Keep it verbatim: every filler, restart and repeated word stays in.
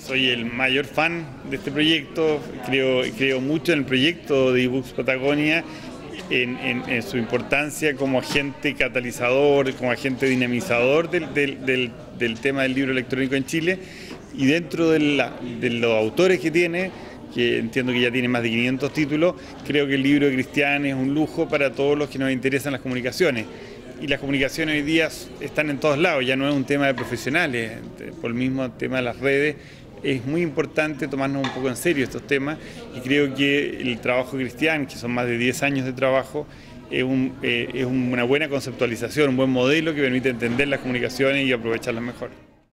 soy el mayor fan de este proyecto, creo, creo mucho en el proyecto de eBooks Patagonia, en, en, en su importancia como agente catalizador, como agente dinamizador del, del, del, del tema del libro electrónico en Chile, y dentro de, la, de los autores que tiene, que entiendo que ya tiene más de quinientos títulos, creo que el libro de Cristian es un lujo para todos los que nos interesan las comunicaciones. Y las comunicaciones hoy día están en todos lados, ya no es un tema de profesionales, por el mismo tema de las redes. Es muy importante tomarnos un poco en serio estos temas y creo que el trabajo de Cristian, que son más de diez años de trabajo, es, un, eh, es una buena conceptualización, un buen modelo que permite entender las comunicaciones y aprovecharlas mejor.